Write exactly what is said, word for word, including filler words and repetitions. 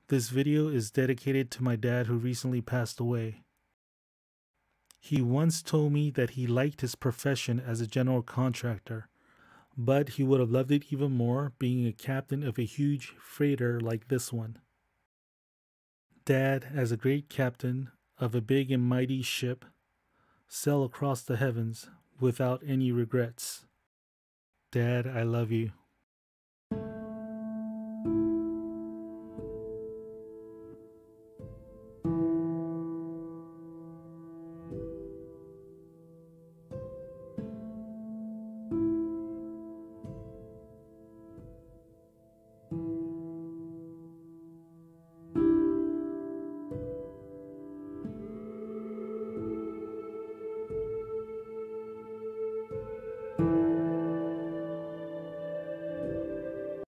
This video is dedicated to my dad who recently passed away. He once told me that he liked his profession as a general contractor, but he would have loved it even more being a captain of a huge freighter like this one. Dad, as a great captain of a big and mighty ship, sail across the heavens without any regrets. Dad, I love you.